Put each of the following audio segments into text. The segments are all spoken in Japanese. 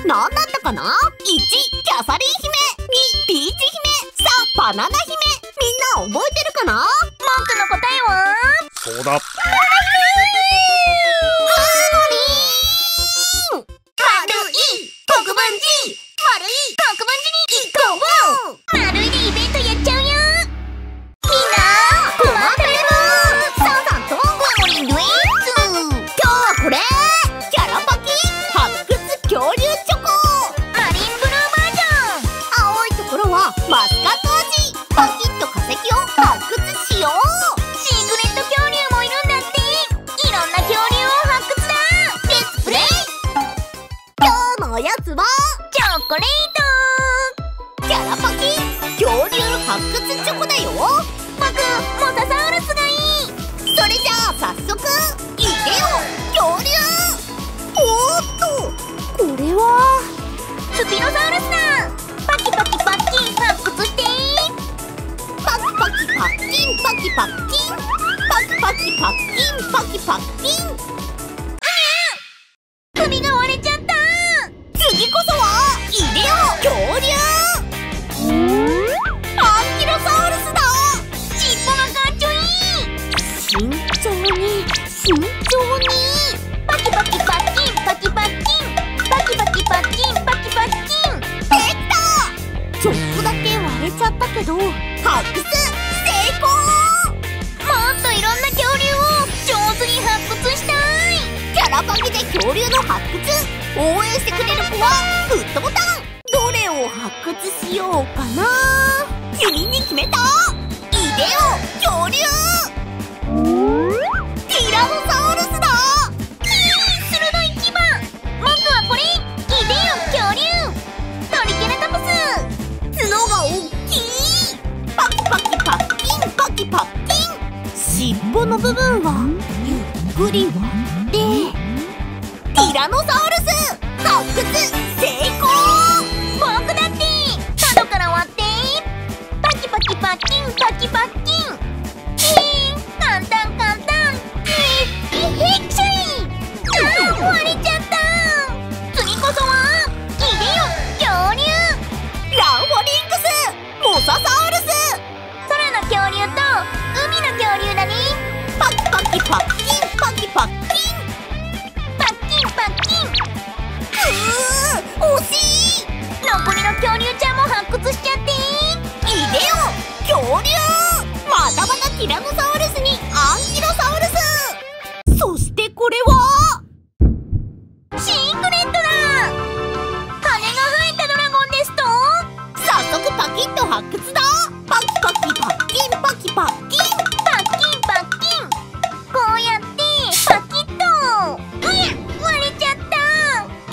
何だったかな。1、キャサリン姫、2、ピーチ姫、3、バナナ姫。みんな覚えてるかな。 文句の答えはそうだ。 丸い国分寺、丸い国分寺に行こう。丸いでイベントやっちゃうよ。みんな困ってる。さあさんとグリーンドゥイーツ。 今日はこれキャラパキ発掘恐竜チョコ。 マリンブルーバージョン。 青いところはマスカット味。パキッと化石を発掘しよう。 シークレット恐竜もいるんだって。いろんな恐竜を発掘だ。レッツプレイ。 今日のおやつはチョコレート。 キャラパキ恐竜発掘チョコだよ。 僕モササウルスがいい。 それじゃあ早速いでよ恐竜。おーっと、これはスピノサウルスだ。パキパキパッキン発掘して。 パキパキパッキンパキパッキンパキパキパッキンパキパッキン。 首が割れちゃった。 次こそはいでよ恐竜。アンキロサウルスだ。 尻尾がかっちょいい。 慎重に慎重に。 パキパキパッキンパキパッキンパキパキパッキンパキパッキン。 できた。ちょっとだけ割れちゃったけど発掘成功。 もっといろんな恐竜を上手に発掘したい。 キャラパキで恐竜の発掘応援してくれる子はグッドボタン。どれを発掘しようかな。君に決めた。いでよ恐竜。ティラノサウルスだ。 鋭い牙。僕はこれ。いでよ恐竜。トリケラトプス。 角が大きい。パキパキパッキンパキパッキン。尻尾の部分はゆっくり割ってティラノサウルス発掘成功。 僕だって角から割って。パキパキパッキンパキパッキン。簡単簡単。へっちゃい。割れちゃった。次こそはいでよ恐竜。 ランフォリンクスモササウルス。 空の恐竜と海の恐竜だね。 パキパキパッキンパキパッキンパッキンパッキン。 惜しい。 残りの恐竜ちゃんも発掘しちゃって。 いでよ恐竜。またまたティラノサウルスにアンキロサウルス。そしてこれはシークレットだ。羽が生えたドラゴンですと。 早速パキッと発掘だ。パキパキパッキンパキパッキンパッキンパッキン。こうやってパキッと。割れちゃった。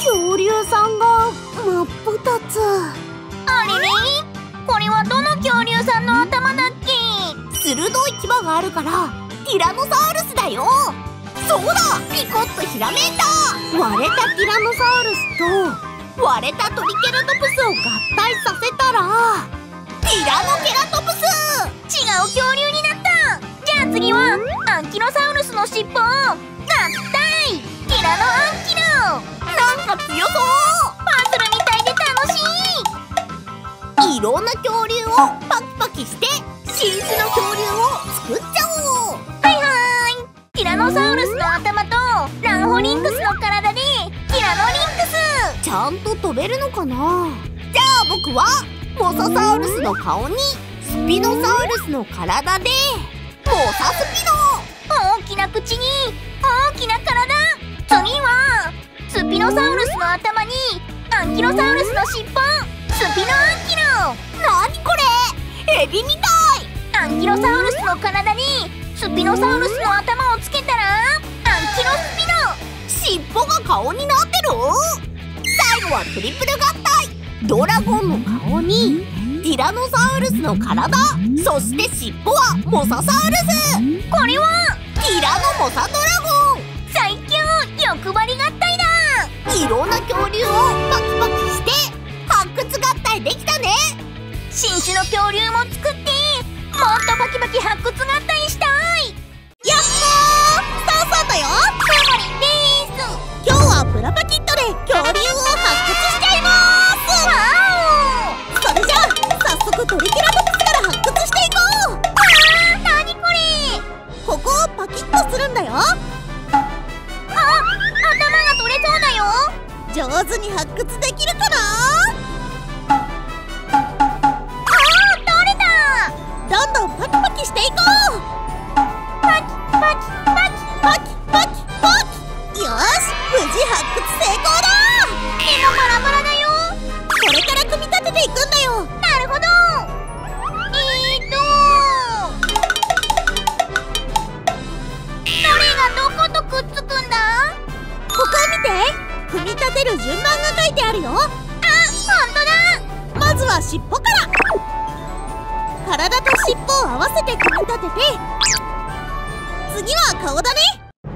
恐竜さんが真っ二つ。 あれれ、これはどの恐竜さんの頭だっけ。 鋭い牙があるからティラノサウルスだよ。そうだ、ピコッとひらめいた。割れたティラノサウルスと割れたトリケラトプスを合体させたらティラノケラトプス。 違う恐竜になった。じゃあ次はアンキロサウルスの尻尾を合体。ティラノアンキロ。 なんか強そう。 パズルみたいで楽しい。 いろんな恐竜をパキパキして新種の恐竜を作っちゃおう。 はいはーい。ティラノサウルスの頭とランホリンクスの体でティラノリンクス。 ちゃんと飛べるのかな。じゃあ僕はモササウルスの顔にスピノサウルスの体でモサスピノ。 大きな口に大きな体。次はスピノサウルスの頭にアンキロサウルスの尻尾。スピノアンキロ。 なにこれ、エビみたい。 アンキロサウルスの体にスピノサウルスの頭をつけたらアンキロスピノ。 尻尾が顔になってる。最後はトリプル合体。ドラゴンの顔にティラノサウルスの体、そして尻尾はモササウルス。 これはティラノモサドラゴン。 最強欲張り合体だ。 いろんな恐竜をパキパキして発掘合体できたね。 新種の恐竜も作ってもっとパキパキ発掘合体したい。 やっほー、そうそうだよ。 マリンです。 今日はプラパキットで恐竜を発掘しちゃるんだよ。 頭が取れそうだよ。 上手に発掘できるかな。 取れた。 どんどんパキパキしていこう。 パキパキパキパキパキパキ。よし、無事発掘成功だ。 でもバラバラだよ。 これから組み立てていくんだよ。 なるほど。どれがどことくっつくんだ？ ここを見て。組み立てる順番が書いてあるよ。 あ、ほんとだ。 まずは尻尾から。体と尻尾を合わせて組み立てて、次は顔だね。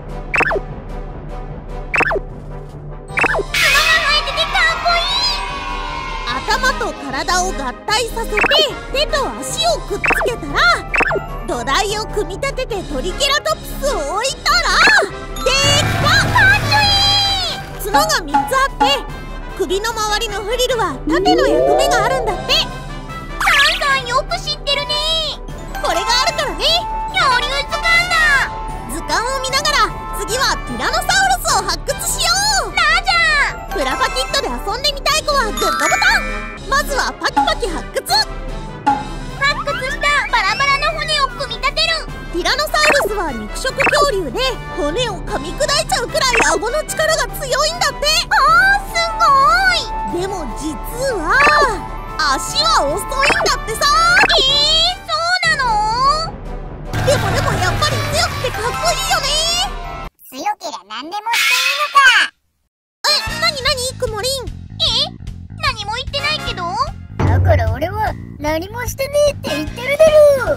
角が生えててかっこいい。 頭と体を合体させて手と足をくっつけたら、土台を組み立ててトリケラトプスを置いたらできた。 かっちょいい。 角が3つあって、首の周りのフリルは盾の役目があるんだって。 サンさんよく知ってるね。 これがあるからね。 恐竜図鑑だ。 図鑑を見ながら次はティラノサウルスを発掘しよう。 ラジャー。 プラパキットで遊んでみたい子はグッドボタン。まずはパキパキ発掘。 発掘したバラバラの骨を組み立てる。 ティラノサウルスは肉食恐竜で、骨を噛み砕いちゃうくらい顎の力が強いんだって。 すごい。 でも実は足は遅いんだってさ。 そうなの？ でもやっぱり強くてかっこいいよね。 強けりゃ何でもしていいのか。 なにくもりん。 何も言ってないけど。 だから俺は何もしてねえって言ってるだろう。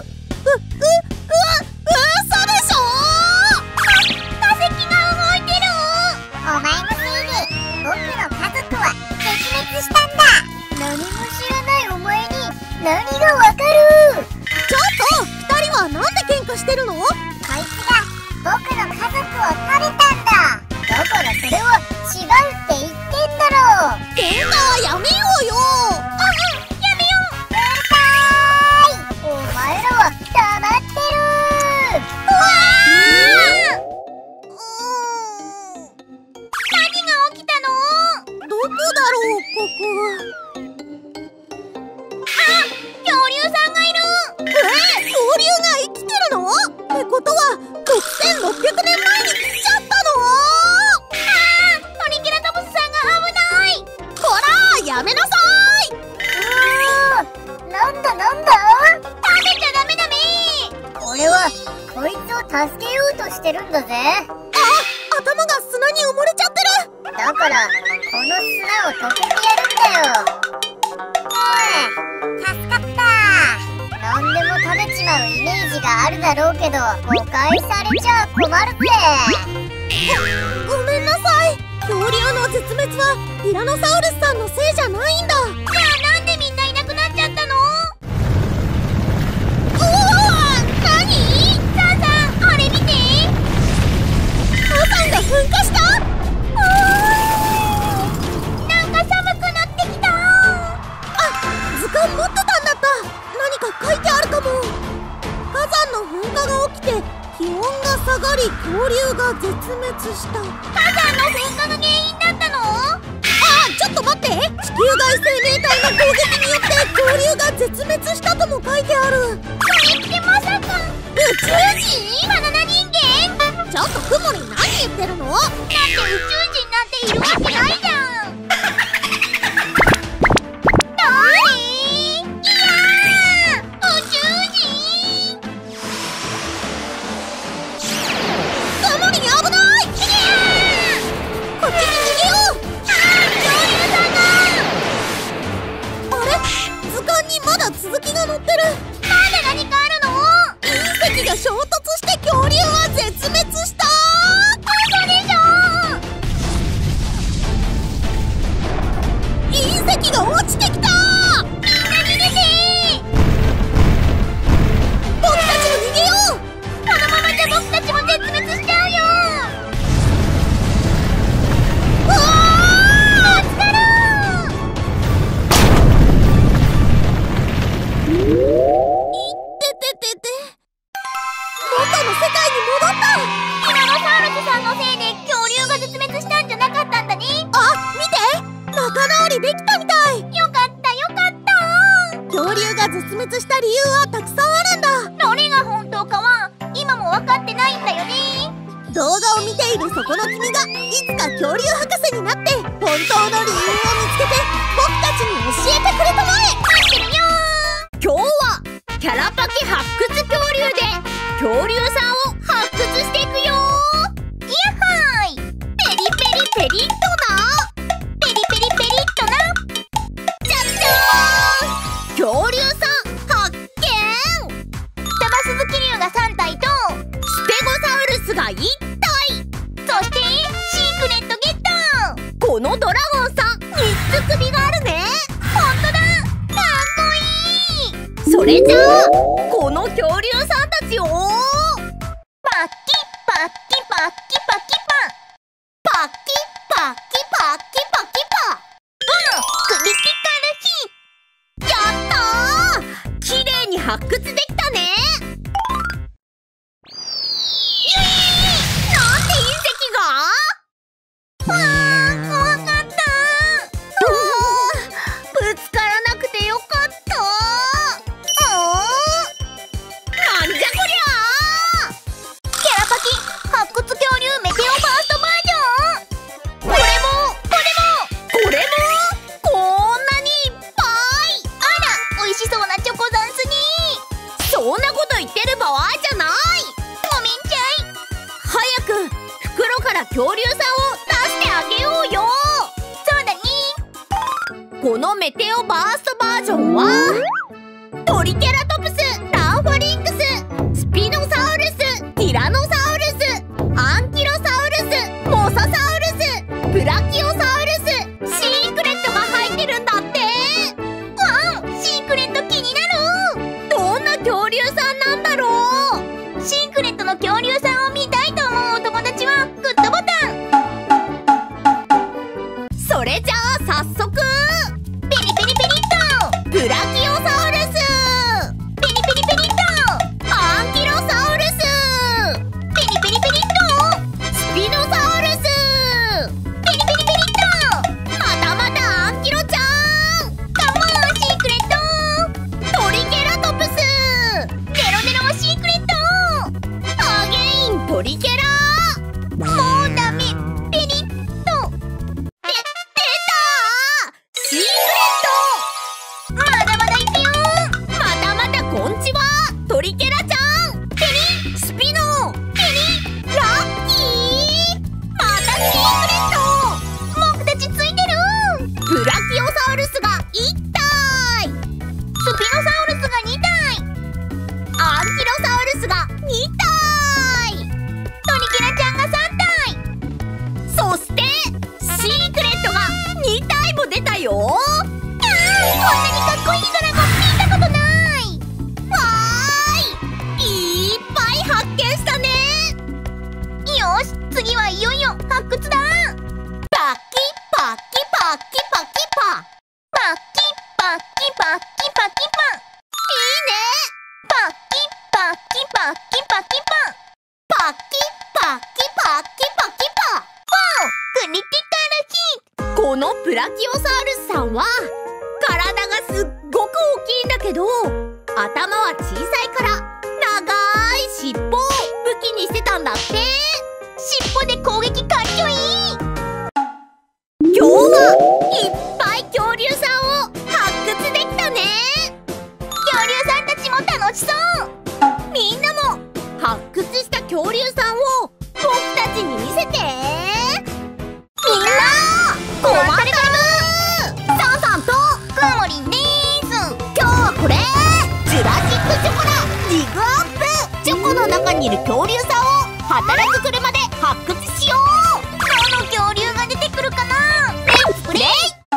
嘘でしょ。 化石が動いてる。 お前のせいで僕の家族は絶滅したんだ。何も知らないお前に何がわかる。 ちょっと2人はなんで喧嘩してるの？ こいつが僕の家族を食べたんだ。だからそれは違うって言ってんだろう。 喧嘩はやめようよ。 やめよう。 うるさーい。お前らは黙ってる。 何が起きたの？ どこだろうここ。 恐竜さんがいる。 恐竜が生きてるの？ってことは6600年前に来ちゃったの？ トリケラトプスさんが危ない。 こらやめなさい。 なんだ食べちゃダメだね。 俺はこいつを助けようとしてるんだぜ。 頭が砂に埋もれちゃってる。 だからこの砂を溶けてやるんだよ。おい、助かった。何でも食べちまうイメージがあるだろうけど、誤解されちゃ困るぜ。 ごめんなさい。恐竜の絶滅はティラノサウルスさんのせいじゃないんだ。 じゃあなんでみんないなくなっちゃったの？ 何？ サンさん、あれ見て。 火山が噴火した。 なんか寒くなってきた。 図鑑持ってたんだった。何か書いてあるかも。火山の噴火が起きて気温が下がり恐竜が絶滅した。 火山の噴火が原因だったの？ ちょっと待って。地球外生命体の攻撃によって恐竜が絶滅したとも書いてある。 それってまさか宇宙人？ バナナ人間？ ちょっとクモリン何言ってるの？ だって宇宙人なんているわけないじゃん。いやー、宇宙人。 クモリン危ない。こっちに逃げよう。 恐竜さんが。 あれ？図鑑にまだ続きが載ってる。 まだ何かあるの？ 隕石が衝突して恐竜は絶滅した。 嘘でしょ。 にできたみたい。 よかったよかった。 恐竜が絶滅した理由はたくさんあるんだ。 どれが本当かは今も分かってないんだよね。 動画を見ているそこの君がいつか恐竜博士になって本当の理由を見つけて僕たちに教えてくれたまえ。 待ってるよ。 今日はキャラパキ発掘恐竜で恐竜さんを発掘していくよ。 イヤハイ。ペリペリペリッとな。ペリペリペリッとな。 じゃじゃーん、恐竜さん発見。 タバスズキリュウが3体とステゴサウルスが1体、 そしてシークレットゲット。 このドラゴンさん3つ首があるね。 ほんとだ、かっこいい。 それじゃあこの恐竜さんたちをパッキパッキパッキパキパパッキパッキパッキパキパ。 クリティカルヒやったー、綺麗に発掘できたね。なんで隕石が？ わー、怖かった。 ぶつからなくてよかった。なんじゃこりゃー。 キャラパキ発掘恐竜メテオファーストバージョン。これもこれもこんなにいっぱい。 あら、美味しそうなチョコザンスに。 そんなこと言ってる場合じゃない。 ごめんちゃい。 早く袋から恐竜さんを出してあげようよ。 そうだね。 このメテオバーストバージョンはトリケラトプス、ランフォリンクス、スピノサウルス、ティラノサウルス、アンキロサウルス、モササウルス、ブラキオサウルス、シークレットが入ってるんだって。 わん、シークレット気になる。 どんな恐竜さんなんだろう。 シークレットの恐竜さんを見たいと思うお友達はグッドボタン。 それじゃあ早速ペリペリペリッと。 ブラキオサウルス、 ペリペリペリッと。 アンキロサウルス、 ペリペリペリッと。 スピノサウルス、 ペリペリペリッと。 またまたアンキロちゃん、 カモンシークレット。 トリケラトプス、 デロデロシークレット。 アゲイントリケラ。 もうダメ。ペリッと。 出たー、シークレット。 まだまだいくよ。 またまたこんちはトリケラちゃん、ペリスピノ、ペリラッキー。またシークレット。 僕たちついてる。 ブラキオサウルスが1体、 スピノサウルスが2体。 アンキロサウルスが2体、 トリケラちゃんが3体。 そしてシークレットが2体も出たよ。 こんなにかっこいいドラゴン見たことない。 わーい、いっぱい発見したね。 よし、次はいよいよ発掘だ。 パッキパッキパッキパキパ。 パッキパッキパッキパキパ。 いいね。 パッキパッキパッキパキパ。 パッキパッキパッキパキパ。 クリティカルヒこのプラキオサウルスさんは体がすっごく大きいんだけど、頭は小さいから長い尻尾を武器にしてたんだって。 尻尾で攻撃かっちょいい。 今日はいっぱい恐竜さんを発掘できたね。 恐竜さんたちも楽しそう。 みんなも発掘した恐竜さんを僕たちに見せて。みんなコマンタルサンさんとくもりんでーす。 今日はこれジュラシックチョコラジグアップ。チョコの中にいる恐竜さんを働く車で発掘しよう。 どの恐竜が出てくるかな。レッツプレイ。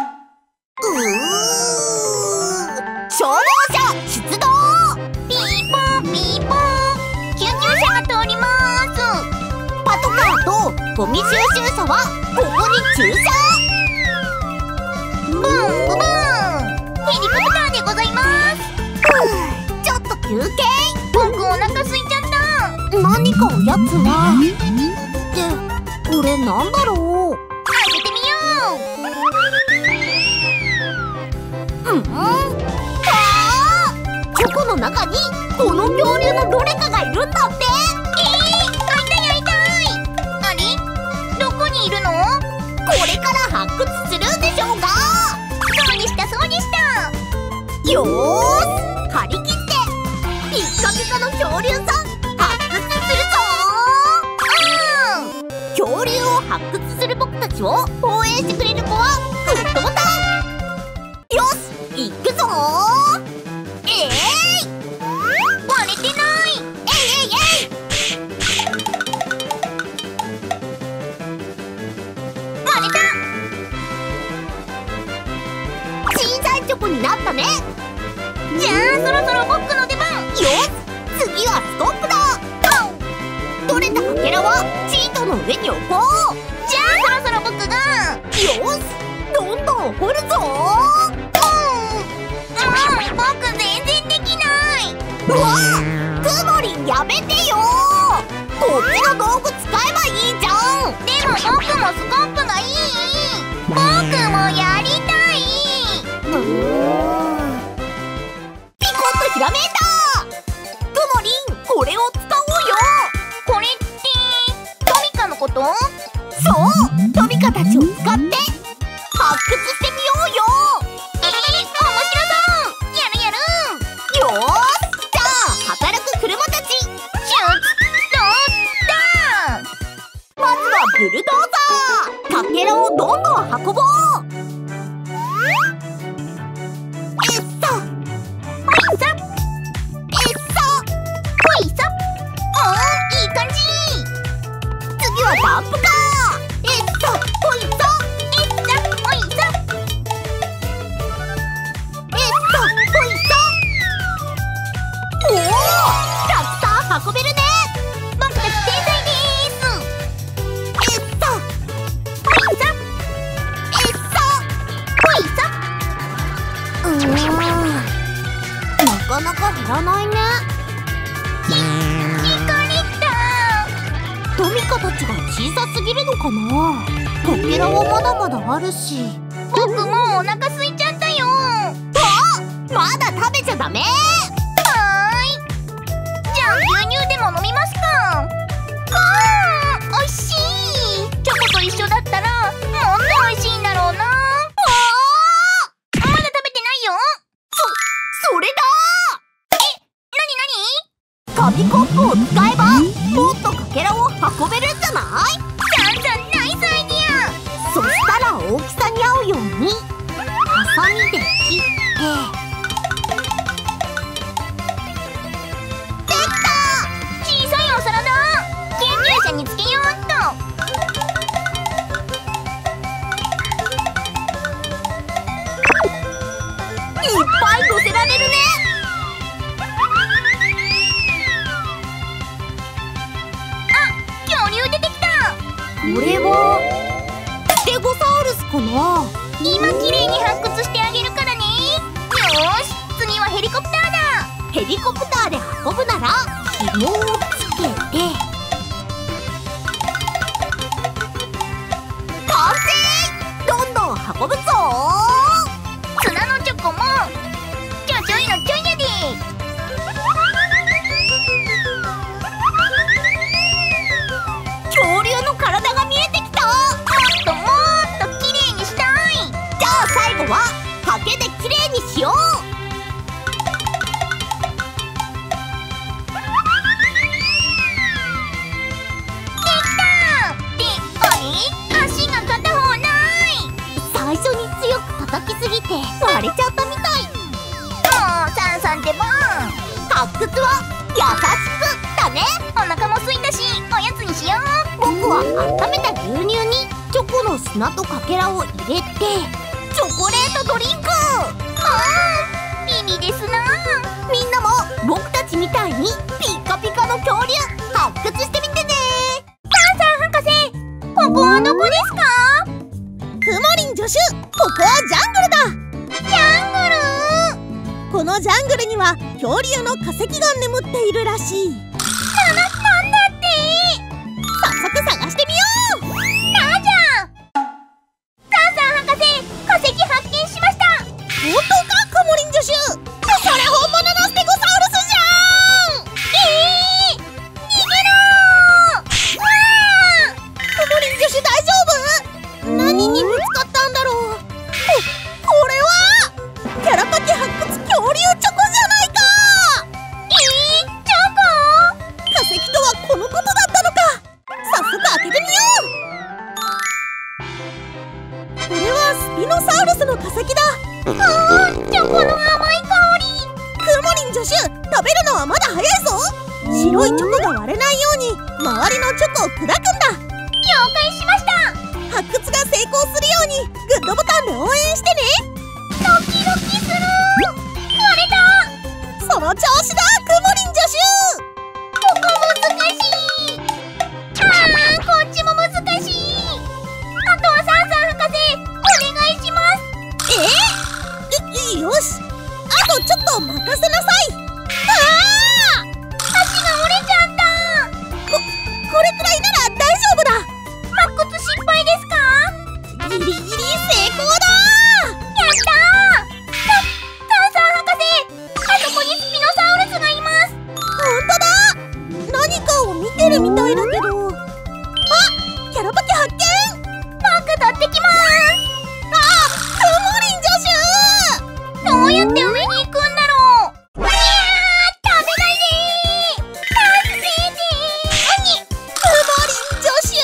消防車出動。 ピーポーピーポー。救急車が通りまーす。 パトカーとゴミ収集車はここに駐車。 ブンブブン。ヘリコプターでございます。 ちょっと休憩。 僕お腹空いちゃった。 何かおやつはってこれなんだろう。 開けてみよう。 中にこの恐竜のどれかがいるんだって。 会いたい会いたい。あれ、どこにいるの？ これから発掘するんでしょうが。 そうでしたそうでした。 よーし、張り切ってピッカピカの恐竜さん発掘するぞ。恐竜を発掘する僕たちを応援してくれる子はグッドボタン。よし、行くぞー。 割れてない。割れた。 小さいチョコになったね。 じゃあそろそろ僕の出番。 よし、次はストップだ。取れたかけらはシートの上に置こう。 じゃあそろそろ僕が。 よし、どんどん掘るぞ僕全然できない。 ー。うわっ、くもりんやめてよー。こっちの道具使えばいいじゃん。 でも僕もスコップがいい。僕もやりたい。 ピコッとひらめいた。くもりん、これを使おうよ。 これってトミカのこと？ そう、トミカたちを使って発掘してみようよ。 面白そう。やるやる。 よーし、じゃあ働く車たち。 シュッローまずはブルドーザー。かけらをどんどん運ぼう。えっさほいさえっさ。 ほいさ。いい感じ。 次はダンプカー。えっさほいさ。 ほいさ。 えっさほいさ。おお、たくさん運べるね。 僕たち天才です。 えっさほいさ。 えっさ。 ほいさ。 なかなか減らないね。 引かれた。 トミカたちが小さすぎるのかな。かけらはまだまだあるし。 僕もうお腹空いちゃったよ。 まだ食べちゃダメ。 はーい。じゃあ牛乳でも飲みますか。おいしい。チョコと一緒だったらもっとおいしいんだろうな。まだ食べてないよ。 それだなになに？ ー。紙コップを使えばもっとかけらを運べるんじゃない？ ナイスアイディそしたら大きさに合うようにハサミで切って。できた。 ア。小さいお皿だ。研究者につけようっと。 いっぱい乗せられるね。 恐竜出てきた。 これはステゴサウルスかな。 今きれいに発掘してあげるからね。よーし、次はヘリコプターだ。 ヘリコプターで運ぶなら紐をつけて完成。どんどん運ぶぞ砂のチョコもちょちょいのちょいやで。 恐竜の体が見えてきた。 もっときれいにしたい。 じゃあ最後はハケできれいにしよう。 足が片方ない。 最初に強く叩きすぎて割れちゃったみたい。 もうサンサンってば。 発掘は優しくだね。 お腹も空いたしおやつにしよう。 僕は温めた牛乳にチョコの砂とかけらを入れてチョコレートドリンク。 意味ですな。 みんなも僕たちみたいにピッカピカの恐竜発掘してみてね。 サンサン博士、ここはどこですか？ くもりん助手、ここはジャングルだ。 ジャングル。 このジャングルには恐竜の化石が眠っているらしい。 なんだって。 早速探してみよう。 なんじゃ。サンサン博士、化石発見しました。 本当か、くもりん助手。それ本物のステゴサウルスじゃチョコの甘い香り。 くもりん助手、食べるのはまだ早いぞ。白いチョコが割れないように周りのチョコを砕くんだ。 了解しました。 発掘が成功するようにグッドボタンで応援してね。 ドキドキする。割れた。 その調子だ、くもりん助手。 ここ難しい。こっちも難しい。あとはサンサン博士、お願いします。 よし、あとちょっと任せなさい。 足が折れちゃった。 これくらいなら大丈夫だ。 発掘失敗ですか？ ギリギリ成功だ。 やったー。サンサン博士、あそこにスピノサウルスがいます。 ほんとだ。何かを見てるみたいだけど。キャラパキ発見。 バッグ取ってきまくもりん助手。 す。どうやって上に行くんだろう。食べないでー。助けてー。 くもりん助手。 助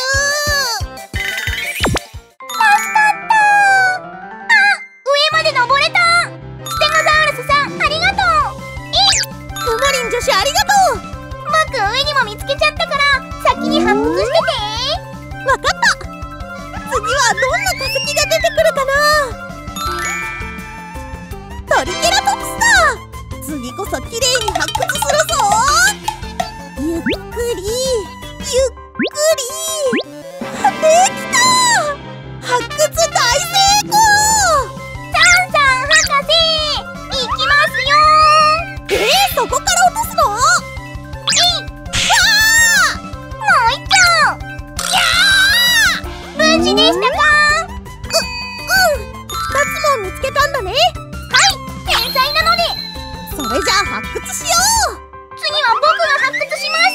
かったー。上まで登れた。ステゴサウルスさん、ありがとう。 くもりん助手、ありがとう。 僕上にも見つけちゃったから先に発掘してて。 わかった。次はどんな化石が出てくるかな。トリケラトプスだ。次こそきれいに発掘するぞ。ゆっくりゆっくり。できた。発掘大成功。 サンサン博士、行きますよ。 そこから落とすの？ もう一丁。無事でしたか？ 2つも見つけたんだね。 はい、天才なので。 それじゃあ発掘しよ次は僕が発掘します。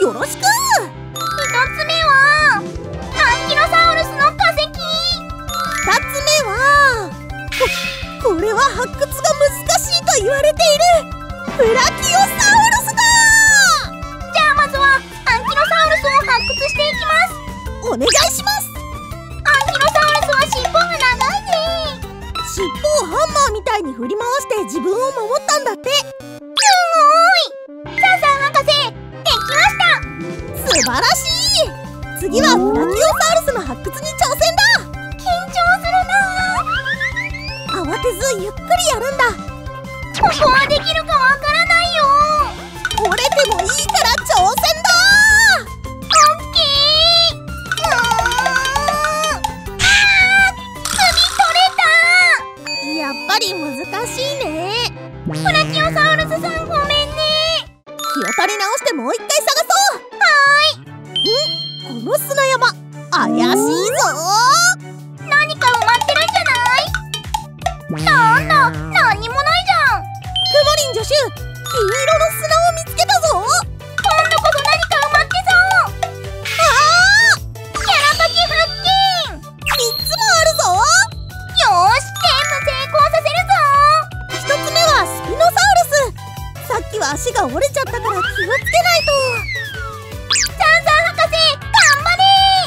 う。よろしく。 一つ目はアンキロサウルスの化石。 2つ目はこれは発掘が難しいと言われているブラキオサウルスだ。 じゃあまずはアンキロサウルスを発掘していきます。 お願いします。 アンキロサウルスは尻尾が長いね。 尻尾をハンマーみたいに振り回して自分を守ったんだって。 すごーい。サンサン博士、できました。 素晴らしい。次はブラキオサウルスの発掘に挑戦だ。 緊張するな慌てずゆっくりやるんだ。 ー。ここはできるかわからないよー。 折れてもいいから挑戦だ。 オッケー。首取れた。 やっぱり難しいね。 ブラキオサウルスさん、ごめんね。 気を取り直してもう一回探そう。この砂山怪しいぞ。 何か埋まってるんじゃない？なんだ、何にもないじゃん。 くもりん助手、金色の砂を見つけたぞ。 今度こそ何か埋まってそう。キャラパキ発見。 3つもあるぞ。 よーし、全部成功させるぞ。 1つ目はスピノサウルス。さっきは足が折れちゃったから気をつけないと。 サンサン博士、頑張れ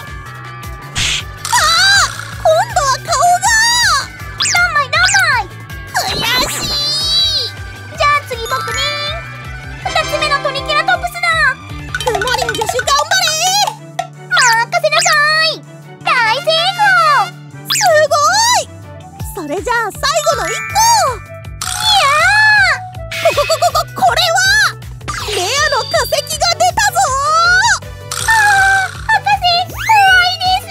今度は顔が。 ー。どんまいどんまい。 悔しい。 じゃあ次僕ね。2つ目のトリケラトプスだ。 くもりん助手、頑張れ。 任せなさい。大成功。 すごい。それじゃあ最後の1個。これはレアの化石が出たぞ。 博士、怖いです。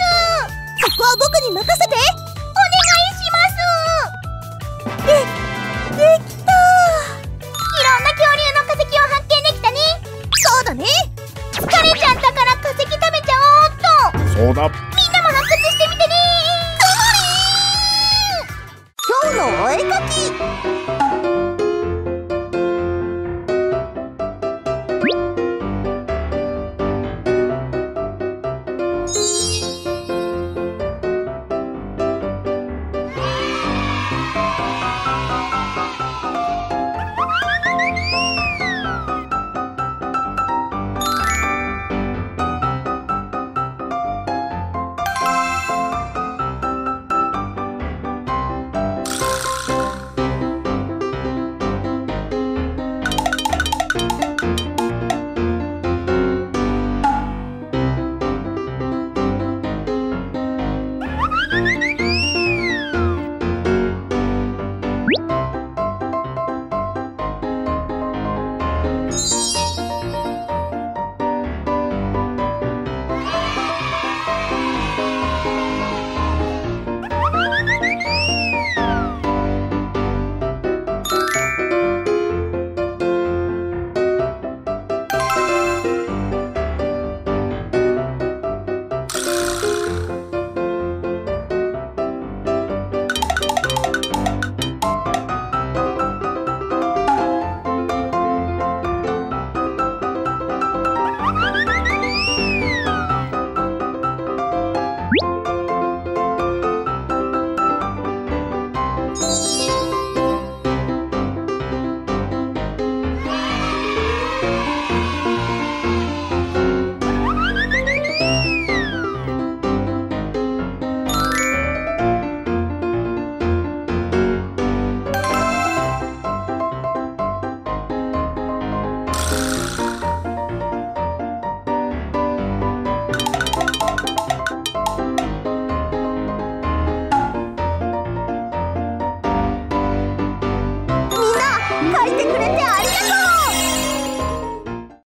そこは僕に任せて。 お願いします。 できた。 いろんな恐竜の化石を発見できたね。 そうだね。 疲れちゃったから化石食べちゃおうっと。 そうだ。 みんなも発掘してみてね。 今日のお絵か